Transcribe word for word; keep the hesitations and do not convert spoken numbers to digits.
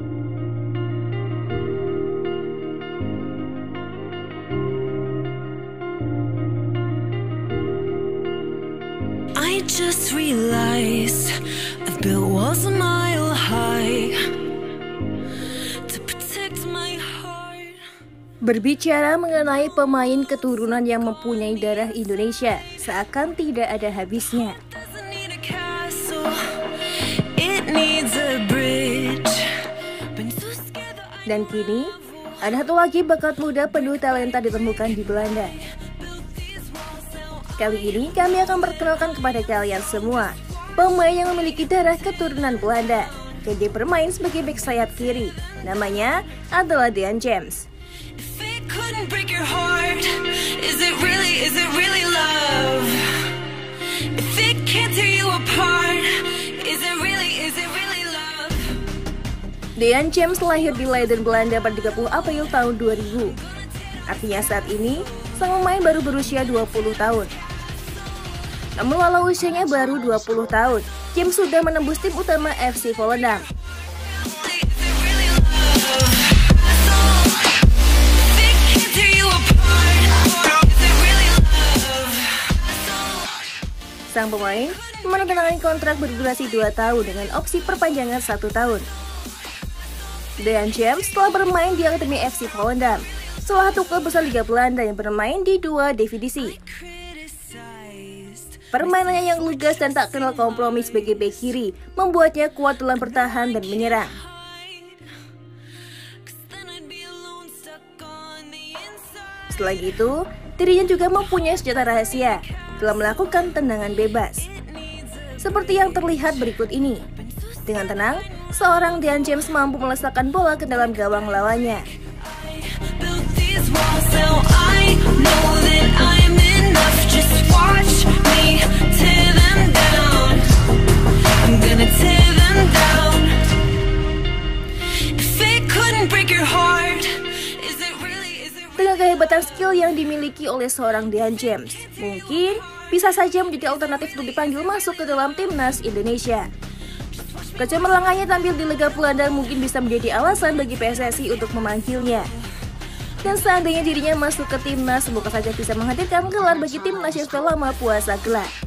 I just realized I've built walls a mile high to protect my heart. Berbicara mengenai pemain keturunan yang mempunyai darah Indonesia, seakan tidak ada habisnya. Doesn't need a castle, it needs a bridge. Been so scared that I Dan kini, ada satu lagi bakat muda penuh talenta ditemukan di Belanda. Kali ini kami akan perkenalkan kepada kalian semua pemain yang memiliki darah keturunan Belanda dan dia bermain sebagai bek sayap kiri. Namanya adalah Dean James. If it couldn't break your heart, is it really, is it really love? If it can't tear you apart, is it really, is it really love? Dean James lahir di Leiden, Belanda pada tiga puluh April tahun dua ribu. Artinya saat ini, sang pemain baru berusia dua puluh tahun. Namun walau usianya baru dua puluh tahun, James sudah menembus tim utama F C Volendam. Sang pemain menandatangani kontrak berdurasi dua tahun dengan opsi perpanjangan satu tahun. Dean James telah bermain di Akademi F C Volendam, salah satu klub besar Liga Belanda yang bermain di dua divisi. Permainannya yang lugas dan tak kenal kompromi sebagai bek kiri membuatnya kuat dalam bertahan dan menyerang. Selain itu, dirinya juga mempunyai senjata rahasia dalam melakukan tendangan bebas. Seperti yang terlihat berikut ini. Dengan tenang, seorang Dean James mampu melesakkan bola ke dalam gawang lawannya. Dengan kehebatan skill yang dimiliki oleh seorang Dean James, mungkin bisa saja menjadi alternatif untuk dipanggil masuk ke dalam timnas Indonesia. Kecemerlangannya tampil di Liga Belanda mungkin bisa menjadi alasan bagi P S S I untuk memanggilnya. Dan seandainya dirinya masuk ke timnas, semoga saja bisa menghadirkan gelar bagi timnas yang sudah lama puasa gelar.